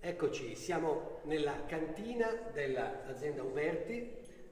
Eccoci, siamo nella cantina dell'azienda Uberti,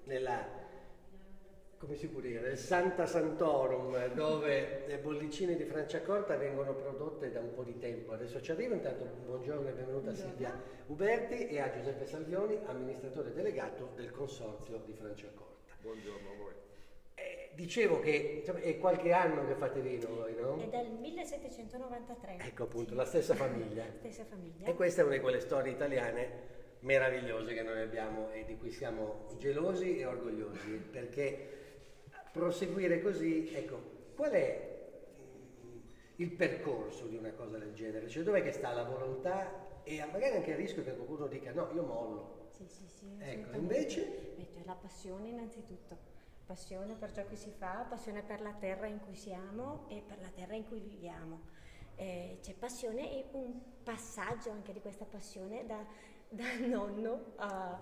come si può dire, nel Santa Santorum, dove le bollicine di Franciacorta vengono prodotte da un po' di tempo. Adesso ci arrivo, intanto buongiorno e benvenuta a Silvia Uberti e a Giuseppe Salvioni, amministratore delegato del Consorzio di Franciacorta. Buongiorno a voi. Dicevo che insomma, è qualche anno che fate vino voi, no? È dal 1793. Ecco appunto, sì. la stessa famiglia. Stessa famiglia. E questa è una di quelle storie italiane meravigliose che noi abbiamo e di cui siamo gelosi e orgogliosi, perché proseguire così, ecco, qual è il percorso di una cosa del genere? Cioè dov'è che sta la volontà e magari anche il rischio che qualcuno dica no, io mollo. Sì, ecco, invece? La passione innanzitutto. Passione per ciò che si fa, passione per la terra in cui siamo e per la terra in cui viviamo. C'è passione e un passaggio anche di questa passione da nonno a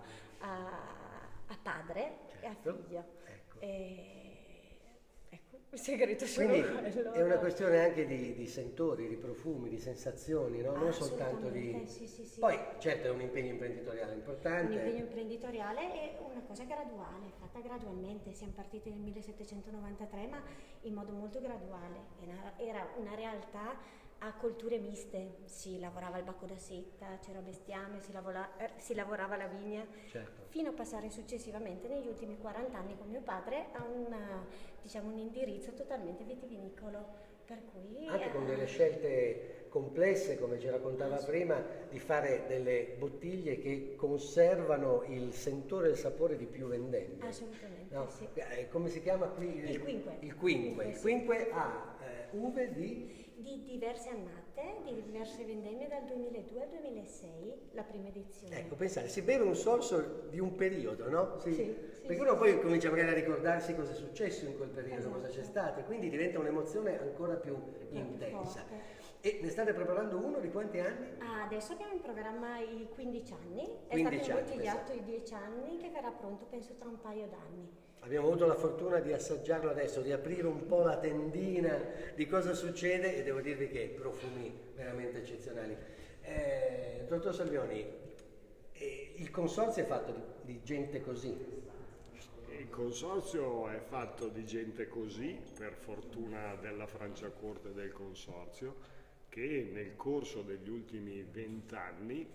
padre e a figlio. Ecco. Ecco, il segreto solo quello. È una questione anche di sentori, di profumi, di sensazioni, no? Non soltanto di... Sì. Poi certo è un impegno imprenditoriale importante. Un impegno imprenditoriale è una cosa graduale, fatta gradualmente. Siamo partiti nel 1793 ma in modo molto graduale. Era una realtà a colture miste, si lavorava il bacco da seta, c'era bestiame, si lavorava la vigna, certo. Fino a passare successivamente negli ultimi 40 anni con mio padre a un indirizzo totalmente vitivinicolo. Per cui, anche con delle scelte complesse, come ci raccontava prima, di fare delle bottiglie che conservano il sentore e il sapore di più vendemmie. Assolutamente, no? sì. Come si chiama qui? Il quinque. Il quinque. Il Sì. quinque ha uve di diverse annate, di diverse vendemmie dal 2002 al 2006, la prima edizione. Ecco, pensate, si beve un sorso di un periodo, no? Sì, perché uno poi comincia magari a ricordarsi cosa è successo in quel periodo, cosa c'è stato, e quindi diventa un'emozione ancora più intensa. Forte. E ne state preparando uno di quanti anni? Adesso abbiamo in programma i 15 anni, è 15 stato anni, imbottigliato i 10 anni che verrà pronto penso tra un paio d'anni. Abbiamo avuto la fortuna di assaggiarlo adesso, di aprire un po' la tendina di cosa succede e devo dirvi che profumi veramente eccezionali. Dottor Salvioni, il consorzio è fatto di gente così? Il consorzio è fatto di gente così, per fortuna della Franciacorta e del consorzio, che nel corso degli ultimi 20 anni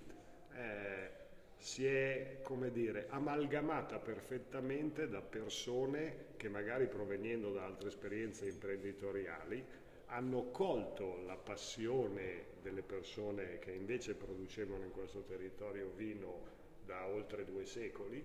si è, come dire, amalgamata perfettamente da persone che magari provenendo da altre esperienze imprenditoriali hanno colto la passione delle persone che invece producevano in questo territorio vino da oltre 2 secoli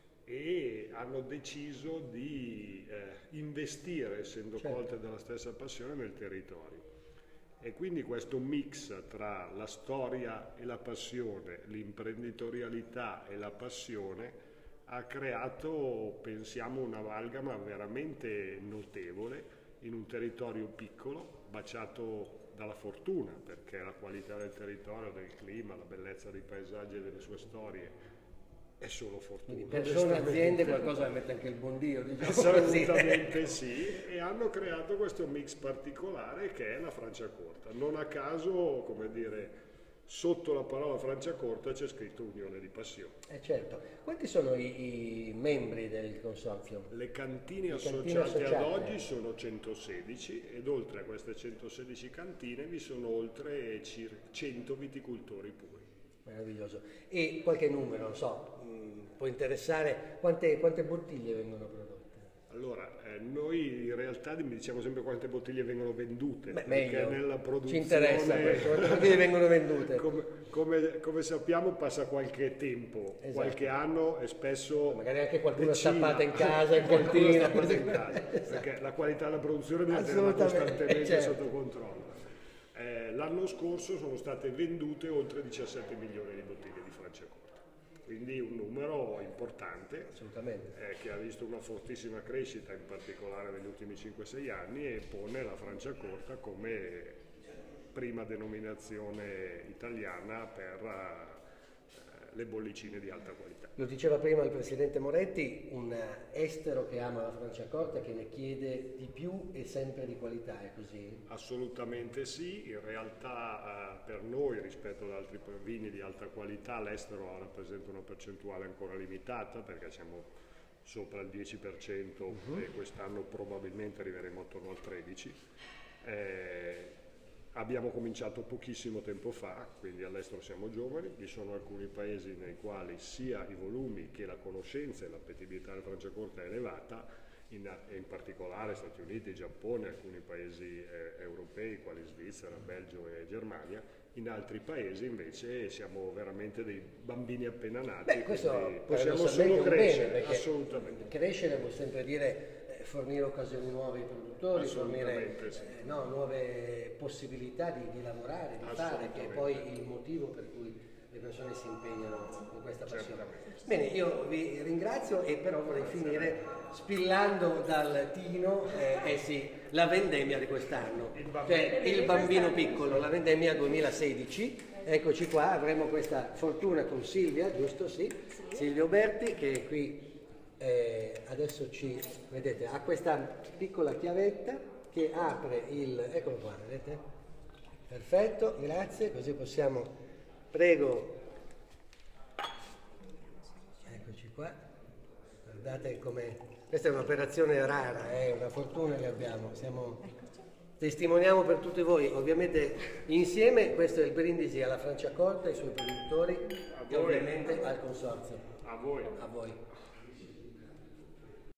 e hanno deciso di investire, essendo colte dalla stessa passione, nel territorio. E quindi questo mix tra la storia e la passione, l'imprenditorialità e la passione ha creato, pensiamo, un'amalgama veramente notevole in un territorio piccolo, baciato dalla fortuna, perché la qualità del territorio, del clima, la bellezza dei paesaggi e delle sue storie è solo fortuna. Quindi persone, aziende, qualcosa mette anche il buon Dio, diciamo. Assolutamente sì, e hanno creato questo mix particolare che è la Franciacorta. Non a caso, come dire, sotto la parola Franciacorta c'è scritto Unione di Passione. Certo. Quanti sono i membri del consorzio? Le cantine associate ad oggi sono 116 ed oltre a queste 116 cantine vi sono oltre 100 viticoltori puri. Meraviglioso. E qualche numero, non so, può interessare, quante bottiglie vengono prodotte? Allora, noi in realtà diciamo sempre quante bottiglie vengono vendute, perché meglio. Nella produzione ci interessa quante bottiglie vengono vendute. Come sappiamo passa qualche tempo, qualche anno e spesso magari anche qualcuno decina, stappata in casa, in cantina, perché la qualità della produzione deve essere costantemente sotto controllo. L'anno scorso sono state vendute oltre 17 milioni di bottiglie di Franciacorta, quindi un numero importante. Assolutamente. Che ha visto una fortissima crescita, in particolare negli ultimi 5-6 anni, e pone la Franciacorta come prima denominazione italiana per le bollicine di alta qualità. Lo diceva prima il Presidente Moretti, un estero che ama la Franciacorta, che ne chiede di più e sempre di qualità, è così? Assolutamente sì, in realtà per noi rispetto ad altri vini di alta qualità l'estero rappresenta una percentuale ancora limitata, perché siamo sopra il 10% e quest'anno probabilmente arriveremo attorno al 13%. Abbiamo cominciato pochissimo tempo fa, quindi all'estero siamo giovani, vi sono alcuni paesi nei quali sia i volumi che la conoscenza e l'appetibilità della Franciacorta è elevata, in particolare Stati Uniti, Giappone, alcuni paesi europei quali Svizzera, Belgio e Germania. In altri paesi invece siamo veramente dei bambini appena nati. Beh, questo possiamo solo crescere, bene, assolutamente. Crescere vuol sempre dire fornire occasioni nuove ai produttori, fornire nuove possibilità di lavorare, di fare, che è poi il motivo per cui le persone si impegnano in questa passione. Bene, io vi ringrazio e però vorrei finire spillando dal tino la vendemmia di quest'anno, cioè il bambino piccolo, la vendemmia 2016. Eccoci qua, avremo questa fortuna con Silvia, giusto? Sì. Silvio Berti, che è qui. Adesso vedete, ha questa piccola chiavetta che apre eccolo qua, vedete? Perfetto, grazie, così possiamo, prego, eccoci qua, guardate come, questa è un'operazione rara, è una fortuna che abbiamo, testimoniamo per tutti voi, ovviamente insieme, questo è il brindisi alla Franciacorta, ai suoi produttori e ovviamente al consorzio. A voi. A voi.